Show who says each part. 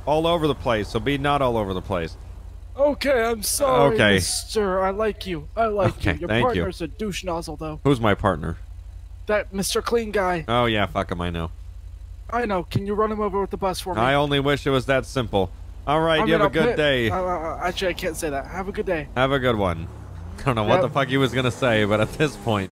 Speaker 1: all over the place, so be not all over the place.
Speaker 2: Okay, I'm sorry,
Speaker 1: Okay.
Speaker 2: mister. I like you. I like you.
Speaker 1: Okay,
Speaker 2: Your
Speaker 1: thank you.
Speaker 2: partner's a douche nozzle, though.
Speaker 1: Who's my partner?
Speaker 2: That Mr. Clean guy.
Speaker 1: Oh, yeah, fuck him, I know.
Speaker 2: I know. Can you run him over with the bus for me?
Speaker 1: I only wish it was that simple. All right, you have a good day.
Speaker 2: Actually, I can't say that. Have a good day.
Speaker 1: Have a good one. I don't know what the fuck he was going to say, but at this point...